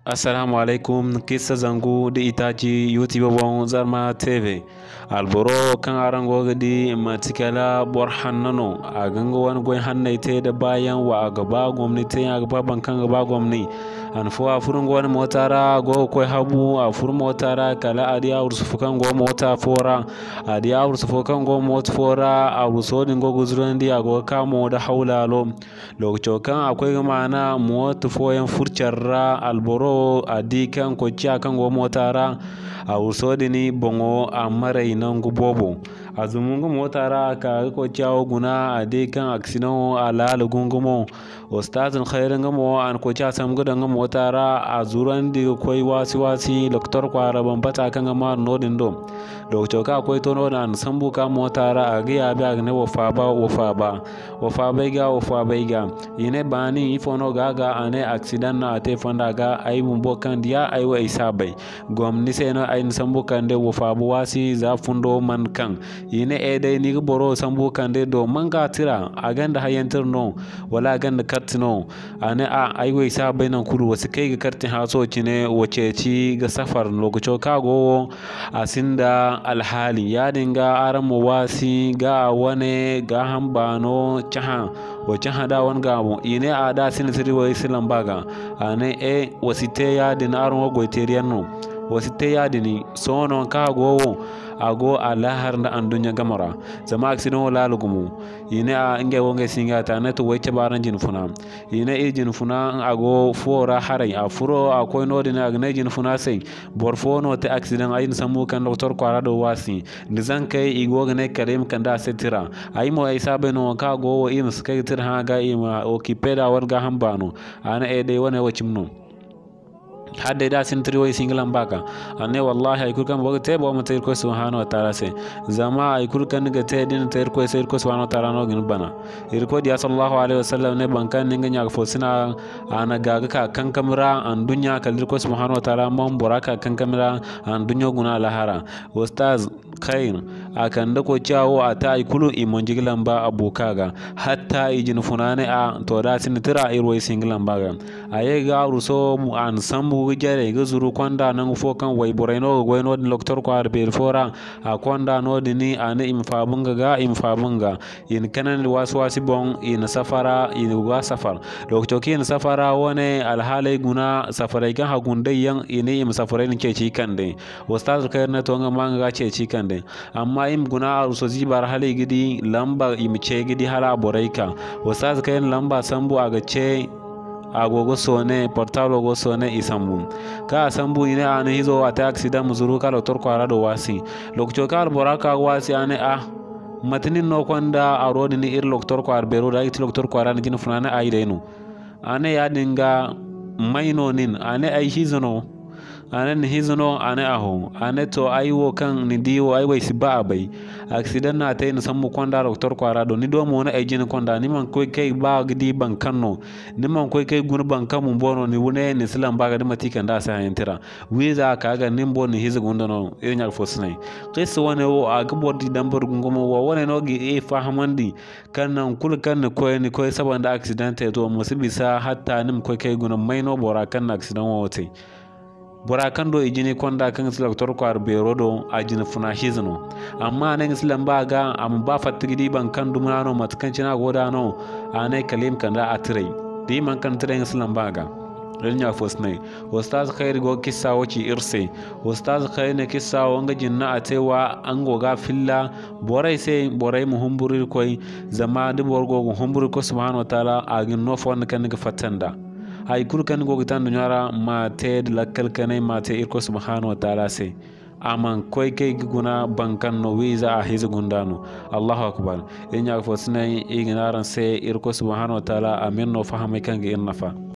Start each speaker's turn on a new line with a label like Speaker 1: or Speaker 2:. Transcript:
Speaker 1: Assalamu alaikum, kissa zangu da itaci YouTube bon Zarma TV. Alboro kan arango gadi matikala bor hannano a ganga wani goyin hannaite da bayan wa a gaba gwamnati a gaba bankan gaba gwamnati an fuwa furin wani motara go koi habu a furin motara kala a diya ursu fukan go mota fora a diya ursu fukan go mota fora a ursu go guzuran diya go kamo da haulalo lokacin akwai mana mota foyan furcarra alboro a dikan ko kan go motara a usodini bongo a marai nan gubobo a zumungu motara ka ko ciawo guna a dikan aksino a lalu gungumo ustazin khairin gamo an ko cia sam gudan motara a zuran di koi wasi doktor kwara ban bata kan ma nodin do doktor ka koi tono nan sambu ka motara a ga ya ne wofa bai ga ine bani ifono gaga ane accident na te fonda ga ai bumbo kan dia ai wa isabai gomni seno ai sambu kande wofa bu wasi za fundo man kan ine dai ni boro sambu kande do manga tira aganda hayantir no wala aganda kartino ane ai wa isabai nan kudu wasu kai ga kartin haso cine wace ci ga safar lokaco kago asinda alhali ya dinga aran mu wasi ga wane ga hambano chaha wace hada wan gabo ine a da sin siri wa islam baga ane wasite ya din aron goiterian no wasite ya dini sono ka go ago alahar da andunya gamara zama aksino lalugumu ine a inge wonge singa ta ne to wece baran jin funa ine jin funa ago fora harai a furo akoy no dina agne jin funa sai borfo no te accident ayin samu kan doktor kwara do wasi nizan kai igo ne karim kan da setira ay mo ay sabe no ka go im skai tir ha ga ima o kipeda warga hambano ana dai wane wacimno hadde da sin triwo singlan baka anne wallahi ay kurkan boga te bo mata ko subhanahu wa ta'ala se zama ay kurkan ga te din te ko se ko subhanahu wa ta'ala no gin bana irko dia sallallahu alaihi wasallam ne bankan ninga nya fo sina ana gaga ka kan kamera an dunya kalir ko subhanahu wa ta'ala mon boraka kan kamera an dunyo guna lahara ustaz khair akan da ko ciawo ata ay kulu imon jiglan ba abukaga hatta ijin funane a to da sin tira irwo singlan baga aye ga ruso mu an sambu jare ga zuru kwanda nan fo kan way boreno go no doktor ko arbe fora a kwanda no dini ane imfabunga in kanan waswasi bon in safara in wa safar doktor kin safara wone alhalai guna safarai kan hagundai yan ini im safarai ke ci kande ustaz kai na to ngama ga ce ci kande amma im guna so zibar halai gidi lamba im ce gidi hala boraika ustaz kai lamba sambu aga ce agogo sone portable go sone isambu ka sambu ine ane hizo ata accident muzuru ka doktor kwara do wasi lokcho kar boraka wasi ane matinin no kwanda arodi ni ir doktor kwar bero da it doktor kwara ni jin funana ai denu ane ya dinga maino nin ane ai hizono ane aho ane to aiwo kan ni diwo ai wai siba abai accident na tay sammu konda doktor kwara do ni do mo na ai jin konda ni man koy kai ba gidi ban kanno ni man koy kai gun ban kamun bono ni wune ni silam ba ga di matikan da sa yantira wiza ka ga nin bon ni hizu gunda no irin ya fosnai qis wane wo a gabor di dambar gungumo wo wane no gi fahamandi kan nan kul kan ni koy sabanda accident to musibisa hatta nim koy kai gun mai no bora kan accident wote bora kan do ijini konda kan doktor ko arbe rodo ajin funa hizno amma nan islam ba ga am ba fatigi ban kan dumano matkan cina goda no ane kalim kan da atrai di man kan tren islam ba ga renya fosnai ustaz khair go kissa waci irse ustaz khair ne kissa wanga jinna atewa an goga filla borai muhumburi koi zama de borgo humburi ko subhanahu wa ta'ala agin no fon kan ga fatanda ay kurkan go gitan dunyara ma te lakkal kanai ma te irko subhanahu wa ta'ala se aman koy kay guna bankan no wiza a hizu gundano allahu akbar enya fo sinai iginaran se irko subhanahu wa ta'ala amin no fahame kan ga nafa